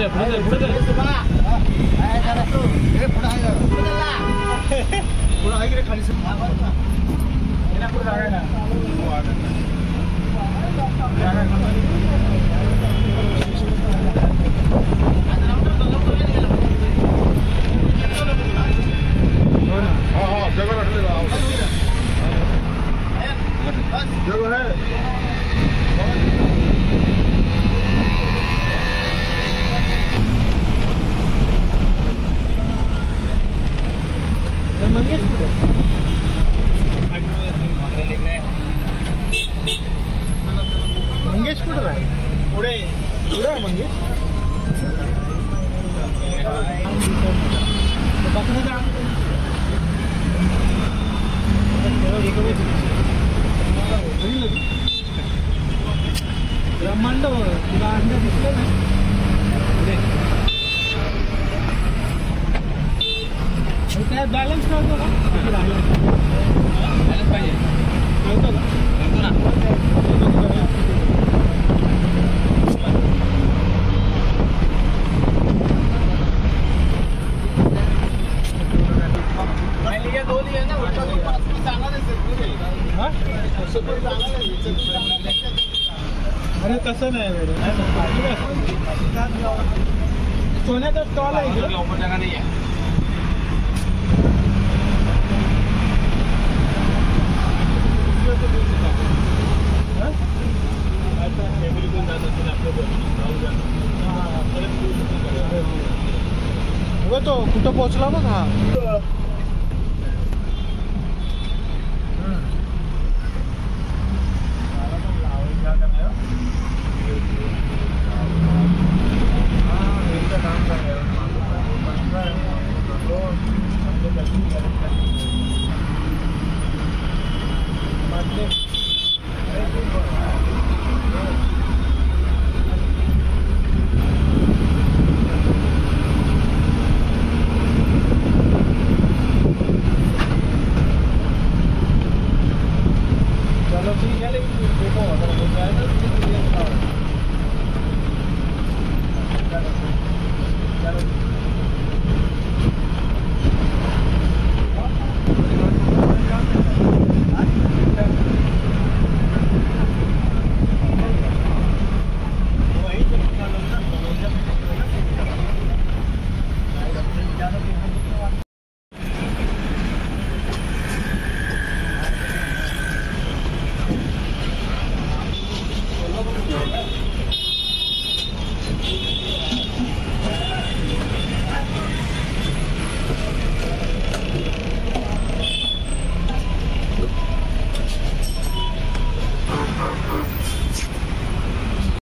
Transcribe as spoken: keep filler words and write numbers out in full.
पुढे पुढे पुढे आहे की खाली जगह है मंगेश कुठं आहे पुढे पुढे आहे मंगेश ब्रह्मांड तुला अंडा दिसलं ना पुढे काय बॅलन्स ठेवतो का बॅलन्स पाहिजे ठेवतो का ठेवतो ना अरे तसं नाही सोन्याचा स्टॉल आहे जगा नाही आहे तो कुठं पोहोचला बघ हा